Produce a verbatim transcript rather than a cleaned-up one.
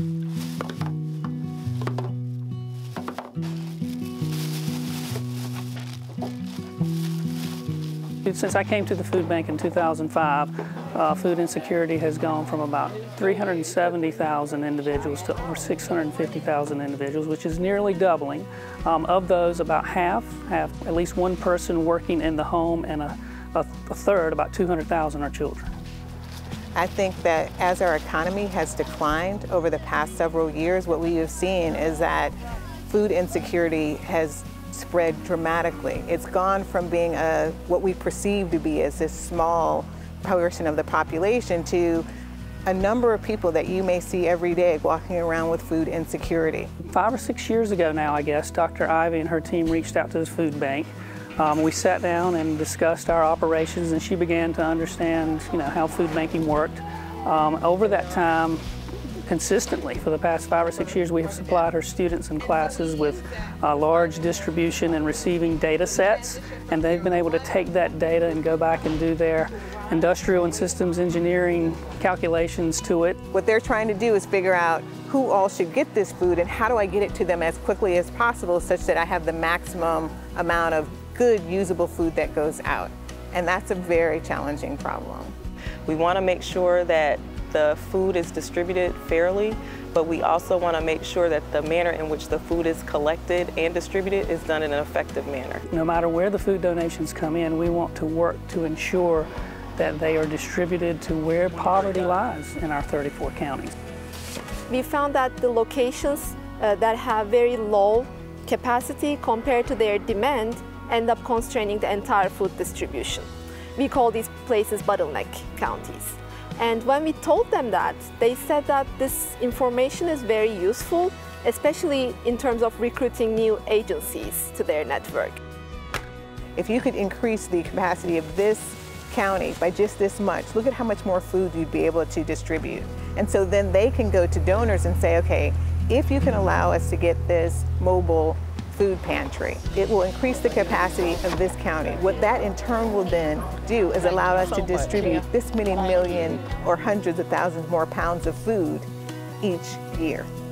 Since I came to the food bank in two thousand five, uh, food insecurity has gone from about three hundred seventy thousand individuals to over six hundred fifty thousand individuals, which is nearly doubling. Um, of those, about half have at least one person working in the home, and a, a, a third, about two hundred thousand, are children. I think that as our economy has declined over the past several years, what we have seen is that food insecurity has spread dramatically. It's gone from being a what we perceive to be as this small portion of the population to a number of people that you may see every day walking around with food insecurity. Five or six years ago now, I guess, Doctor Ivy and her team reached out to this food bank. Um, we sat down and discussed our operations, and she began to understand, you know, how food banking worked. Um, over that time, consistently, for the past five or six years, we have supplied her students and classes with uh, large distribution and receiving data sets, and they've been able to take that data and go back and do their industrial and systems engineering calculations to it. What they're trying to do is figure out who all should get this food and how do I get it to them as quickly as possible such that I have the maximum amount of good, usable food that goes out. And that's a very challenging problem. We want to make sure that the food is distributed fairly, but we also want to make sure that the manner in which the food is collected and distributed is done in an effective manner. No matter where the food donations come in, we want to work to ensure that they are distributed to where poverty lies in our thirty-four counties. We found that the locations uh, that have very low capacity compared to their demand end up constraining the entire food distribution. We call these places bottleneck counties. And when we told them that, they said that this information is very useful, especially in terms of recruiting new agencies to their network. If you could increase the capacity of this county by just this much, look at how much more food you'd be able to distribute. And so then they can go to donors and say, okay, if you can allow us to get this mobile food pantry, it will increase the capacity of this county. What that in turn will then do is allow us to distribute this many million or hundreds of thousands more pounds of food each year.